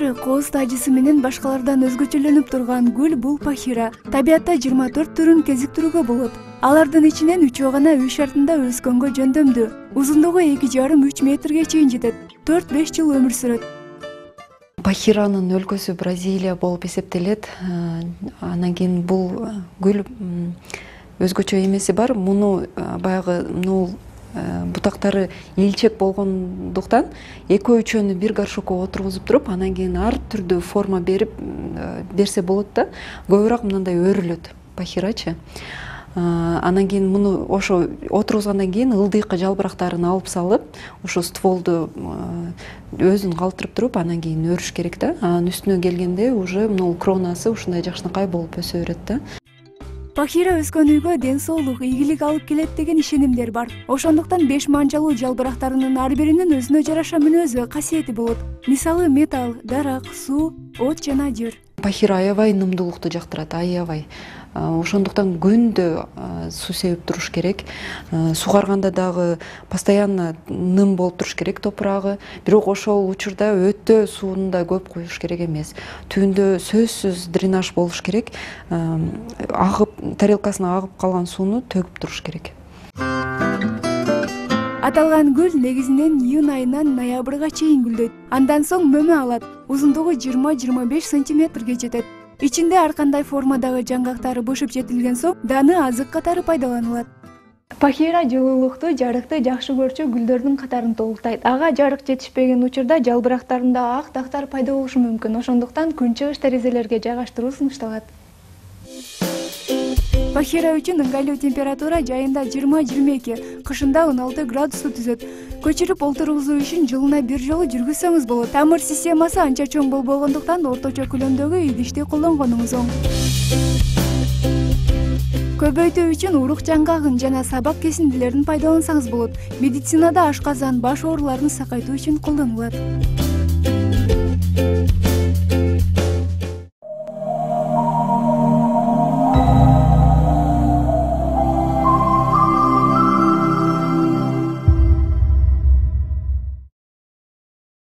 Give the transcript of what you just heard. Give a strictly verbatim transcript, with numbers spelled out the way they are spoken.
Сары кооз тажысы менен башкалардан өзгөчөлөнүп турган гүл бул пахира. Табиатта жыйырма төрт түрүн кезиктирүүгө болот. Алардын ичинен үчөө гана үй шартында өскөнгө жөндөмдүү. Узундугу эки жарым үч метрге чейин жетет. төрт беш жыл өмүр сүрөт. Пахиранын өлкөсү Бразилия болуп эсептелет. Анан кийин бул гүл өзгөчө эмеси бар. Муну баягы нул бутактары илчек болгондуктан экөө үчөөнү бир горшокко отургузуп туруп, анан кийин ар түрдүү форма берип берсе болот да. Көбүрөөк мындай өрүлөт пахирачы. Анан кийин муну ошо отургузгандан кийин ылдыйкы жалбырактарын алып салып, ошо стволду өзүн калтырып туруп, анан кийин өрүш керек да. Анан үстүнө келгенде уже мына кронасы ушундай жакшынакай болуп өсө берет да. Пахира өскөн үйгө ден соолук, ийгилик алып келет деген ишенимдер бар. Ошондуктан беш манжалуу жалбырактарынын ар биринин өзүнө жараша мүнөзү, касиети болот. Мисалы металл, дарак, суу, от жана жер. Пахира аябай нымдуулукту жактырат, аябай. Ошондуктан күндө суу себип туруш керек. Сугарганда дагы постоянно ным болуп туруш керек топурагы. Бирок ошол учурда өтө сууну да көп коюш керек эмес. Түбүндө сөзсүз дренаж болуш керек. Агып, тарелкасына агып калган сууну төгүп туруш керек. Аталган гүл негизинен июнь айынан ноябрга чейин гүлдөйт. Андан соң мөмө алат. Узундугу жыйырма жыйырма беш сантиметрге жетет. Ичинде ар кандай формадагы жаңгактары бышып жетилген соң даны азык катары пайдаланылат. Пахира жылуулукту, жарыкты жакшы көрчү гүлдөрдүн катарын толуктайт. Ага жарык жетишпеген учурда жалбырактарында ак дактар пайда болушу мүмкүн. Ошондуктан күн чыгыш терезелерге жайгаштыруу сунушталат. Пахира үчүн ыңгайлуу температура жайында жыйырма жыйырма эки, кышында он алты градусту түзөт. Көчүрүп олтургузуу ишин жылына бир жолу жүргүзсөңүз болот. Тамыр системасы анча чоң болбогондуктан орточо көлөмдөгү идишти колдонгонуңуз оң. Көбөйтүү үчүн урук жаңгагын жана сабак кесиндилерин пайдалансаңыз болот. Медицинада ашказан, баш ооруларын сакайтуу үчүн колдонулат.